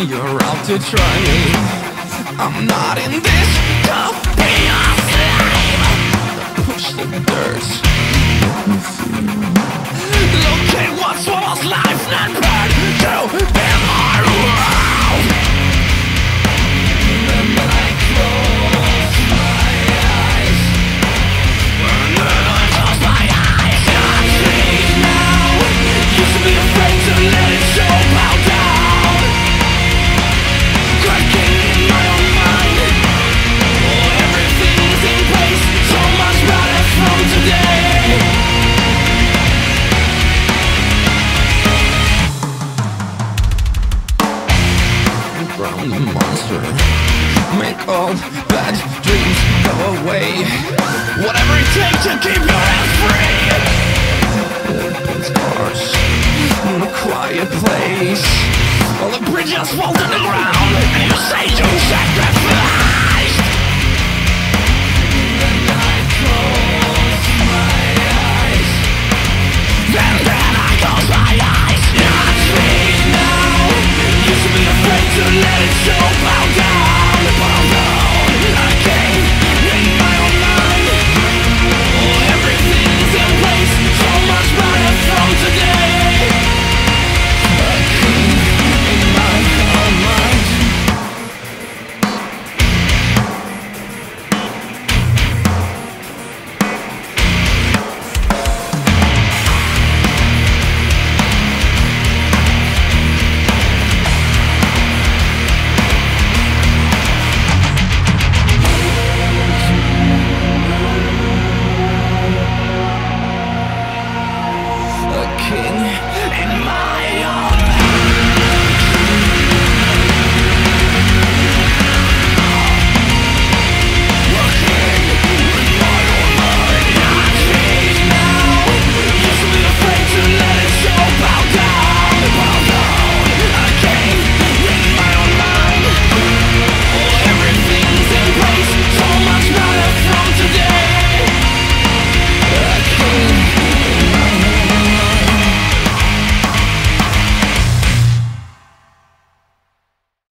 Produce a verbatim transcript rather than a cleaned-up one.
you're out to try me. I'm not in this to be a slave. Push the dirt. Look at what was life and burn to in my world. Remember I close my eyes, and then I close my eyes. I see now. Used to be afraid to let it show. Bow down, cracking in my own mind. Oh, everything's in place, so much better from today. Drown the monster, make all bad dreams go away. Whatever it takes to keep your head free. Open scars in a quiet place. All the bridges fall to the ground, and you say you sacrifice.